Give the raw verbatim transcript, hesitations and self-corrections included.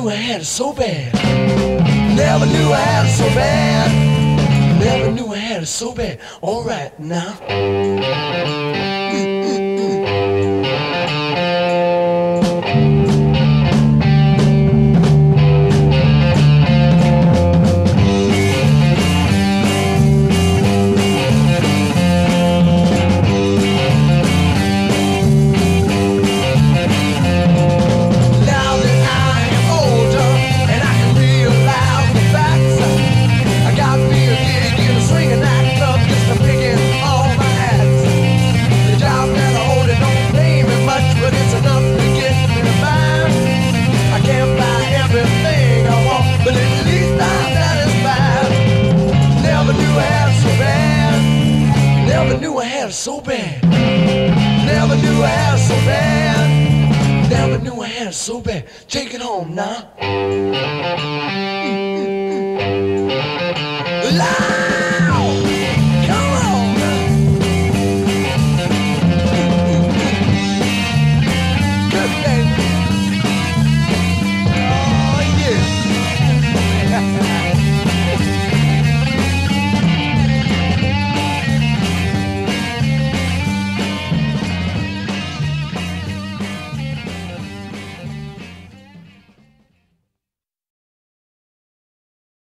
knew I had it so bad. Never knew I had it so bad. Never knew I had it so bad. All right now. Never knew I had it so bad. Never knew I had it so bad. Never knew I had it so bad. Take it home now.